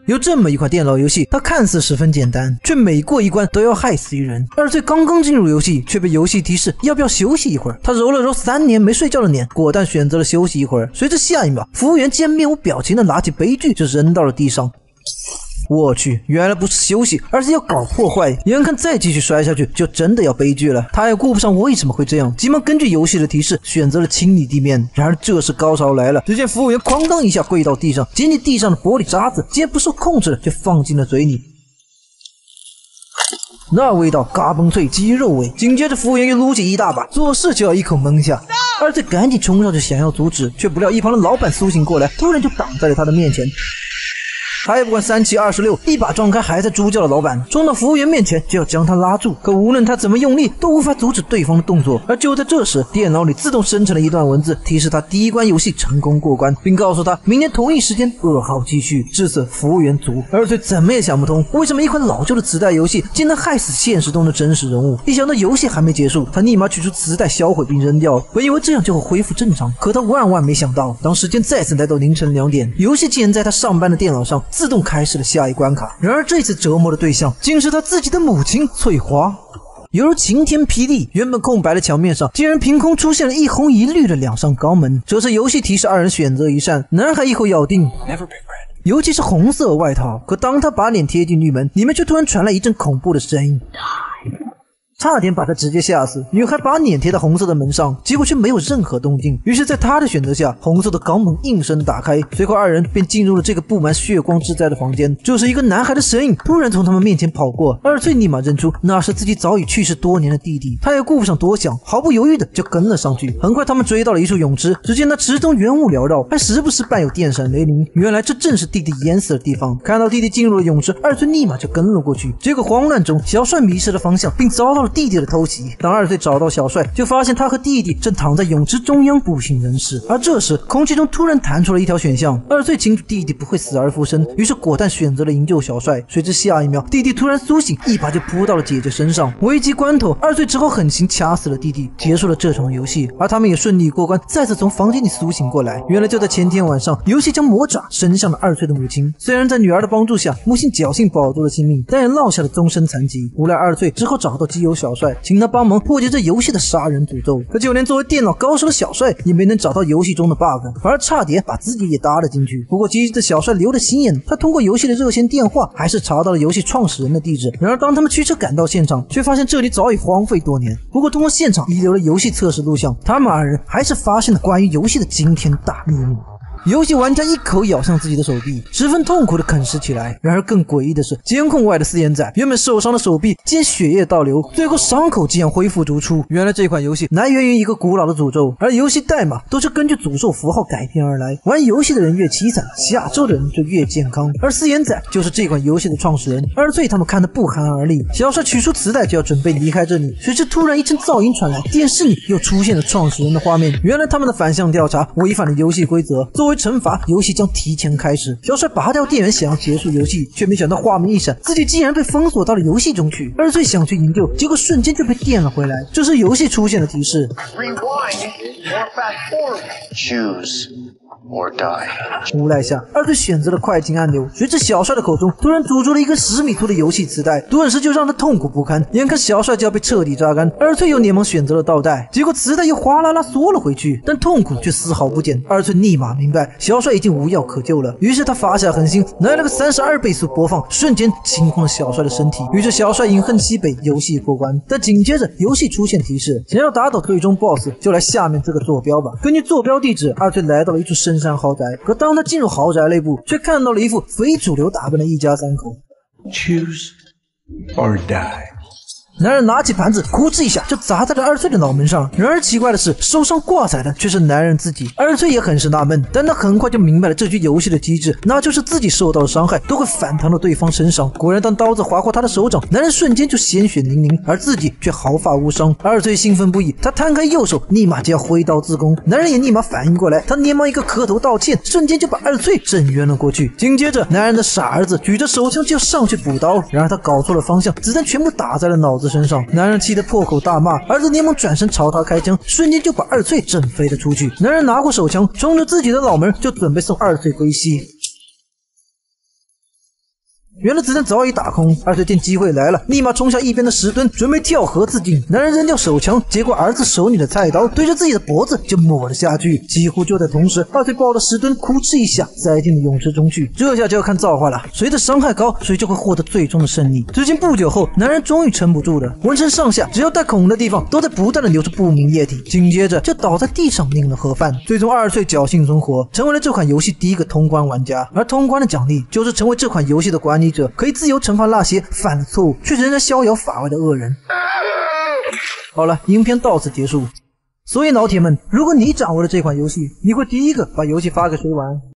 有这么一款电脑游戏，它看似十分简单，却每过一关都要害死一人。二翠刚刚进入游戏，却被游戏提示要不要休息一会儿。他揉了揉3年没睡觉的脸，果断选择了休息一会儿。随着下一秒，服务员竟然面无表情的拿起杯具就扔到了地上。我去，原来不是休息，而是要搞破坏。眼看再继续摔下去，就真的要悲剧了。他也顾不上为什么会这样，急忙根据游戏的提示选择了清理地面。然而这时高潮来了，只见服务员哐当一下跪到地上，捡起地上的玻璃渣子，竟然不受控制的就放进了嘴里。那味道嘎嘣脆，鸡肉味。紧接着服务员又撸起一大把，做事就要一口闷下。二翠赶紧冲上去想要阻止，却不料一旁的老板苏醒过来，突然就挡在了他的面前。他也不管3七26，一把撞开还在猪叫的老板，冲到服务员面前就要将他拉住。可无论他怎么用力，都无法阻止对方的动作。而就在这时，电脑里自动生成了一段文字，提示他第一关游戏成功过关，并告诉他明天同一时间噩耗继续。至此，服务员足。二翠怎么也想不通，为什么一款老旧的磁带游戏竟能害死现实中的真实人物。一想到游戏还没结束，他立马取出磁带销毁并扔掉。本以为这样就会恢复正常，可他万万没想到，当时间再次来到凌晨2点，游戏竟然在他上班的电脑上自动开始了下一关卡。然而这次折磨的对象竟是他自己的母亲翠花。犹如晴天霹雳，原本空白的墙面上竟然凭空出现了一红一绿的2扇肛门。这时游戏提示2人选择一扇，男孩一口咬定尤其是红色外套。可当他把脸贴近绿门，里面却突然传来一阵恐怖的声音，差点把他直接吓死。女孩把脸贴在红色的门上，结果却没有任何动静。于是在她的选择下，红色的肛门应声打开，随后2人便进入了这个布满血光之灾的房间。这时一个男孩的身影突然从他们面前跑过，二翠立马认出那是自己早已去世多年的弟弟。他也顾不上多想，毫不犹豫的就跟了上去。很快他们追到了一处泳池，只见那池中圆雾缭绕，还时不时伴有电闪雷鸣。原来这正是弟弟淹死的地方。看到弟弟进入了泳池，二翠立马就跟了过去。结果慌乱中，小帅迷失了方向，并遭到了弟弟的偷袭。当二翠找到小帅，就发现他和弟弟正躺在泳池中央不省人事。而这时空气中突然弹出了一条选项，二翠清楚弟弟不会死而复生，于是果断选择了营救小帅。谁知下一秒弟弟突然苏醒，一把就扑到了姐姐身上。危急关头，二翠只好狠心掐死了弟弟，结束了这场游戏。而他们也顺利过关，再次从房间里苏醒过来。原来就在前天晚上，游戏将魔爪伸向了二翠的母亲。虽然在女儿的帮助下，母亲侥幸保住了性命，但也落下了终身残疾。无奈二翠只好找到基友小帅，请他帮忙破解这游戏的杀人诅咒。可就连作为电脑高手的小帅也没能找到游戏中的 bug， 反而差点把自己也搭了进去。不过机智的小帅留了心眼，他通过游戏的热线电话还是查到了游戏创始人的地址。然而当他们驱车赶到现场，却发现这里早已荒废多年。不过通过现场遗留了游戏测试录像，他们2人还是发现了关于游戏的惊天大秘密。游戏玩家一口咬向自己的手臂，十分痛苦的啃食起来。然而更诡异的是，监控外的4眼仔原本受伤的手臂竟血液倒流，最后伤口竟然恢复如初。原来这款游戏来源于一个古老的诅咒，而游戏代码都是根据诅咒符号改编而来。玩游戏的人越凄惨，下咒的人就越健康。而4眼仔就是这款游戏的创始人。二翠他们看得不寒而栗，小帅取出磁带就要准备离开这里，谁知突然一阵噪音传来，电视里又出现了创始人的画面。原来他们的反向调查违反了游戏规则，作为惩罚，游戏将提前开始。小帅拔掉电源想要结束游戏，却没想到画面一闪，自己竟然被封锁到了游戏中去。二翠想去营救，结果瞬间就被电了回来。这时游戏出现了提示 Choose or die。 无奈下，二翠选择了快进按钮。随着小帅的口中突然吐出了一根10米粗的游戏磁带，顿时就让他痛苦不堪。眼看小帅就要被彻底榨干，二翠又连忙选择了倒带，结果磁带又哗啦啦缩了回去，但痛苦却丝毫不减。二翠立马明白小帅已经无药可救了，于是他发下狠心，来了个32倍速播放，瞬间清空了小帅的身体。于是小帅饮恨西北，游戏过关。但紧接着游戏出现提示，想要打倒最终 BOSS 就来下面这个坐标吧。根据坐标地址，二翠来到了一处深山豪宅。可当他进入豪宅内部，却看到了一副非主流打扮的一家3口。 Choose or die。 男人拿起盘子，咕吱一下就砸在了二翠的脑门上。然而奇怪的是，受伤挂彩的却是男人自己。二翠也很是纳闷，但他很快就明白了这局游戏的机制，那就是自己受到的伤害都会反弹到对方身上。果然，当刀子划过他的手掌，男人瞬间就鲜血淋淋，而自己却毫发无伤。二翠兴奋不已，他摊开右手，立马就要挥刀自宫。男人也立马反应过来，他连忙一个磕头道歉，瞬间就把二翠震晕了过去。紧接着，男人的傻儿子举着手枪就要上去补刀，然而他搞错了方向，子弹全部打在了脑子身上。男人气得破口大骂，儿子连忙转身朝他开枪，瞬间就把二翠震飞了出去。男人拿过手枪，冲着自己的脑门就准备送二翠归西。 原来子弹早已打空，二岁见机会来了，立马冲向一边的石墩，准备跳河自尽。男人扔掉手枪，接过儿子手里的菜刀，对着自己的脖子就抹了下去。几乎就在同时，二岁抱着石墩，哭哧一下塞进了泳池中去。这下就要看造化了，谁的伤害高，谁就会获得最终的胜利。只见不久后，男人终于撑不住了，浑身上下只要带孔的地方都在不断的流出不明液体，紧接着就倒在地上领了盒饭。最终2岁侥幸存活，成为了这款游戏第一个通关玩家。而通关的奖励就是成为这款游戏的管理者，可以自由惩罚那些犯了错误却仍然逍遥法外的恶人。好了，影片到此结束。所以老铁们，如果你掌握了这款游戏，你会第一个把游戏发给谁玩？